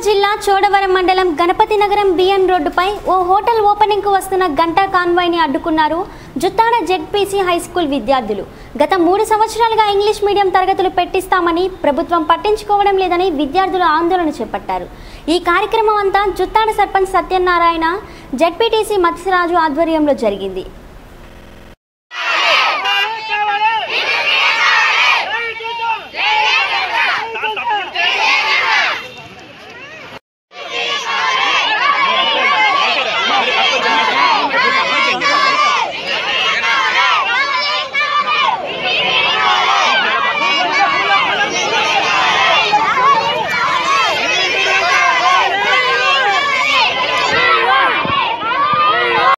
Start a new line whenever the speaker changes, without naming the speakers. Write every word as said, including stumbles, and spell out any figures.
జిల్లా చోడవరం మండలం గణపతి నగరం బిఎన్ రోడ్డుపై ఓ హోటల్ ఓపెనింగ్ కు వస్తున్న గంటా కాన్వాయ్ ని అడ్డుకున్నారు జుత్తాడ జెడ్పీసీ హై స్కూల్ విద్యార్థులు. గత మూడు సంవత్సరాలుగా ఇంగ్లీష్ మీడియం తరగతులు పెట్టిస్తామని ప్రభుత్వం పట్టించుకోవడం లేదని విద్యార్థులు ఆందోళన చేపట్టారు. ఈ కార్యక్రమం అంతా జుత్తాడ సర్పంచ్ సత్యనారాయణ, జెడ్పీటీసీ మత్స్యరాజు ఆధ్వర్యంలో జరిగింది.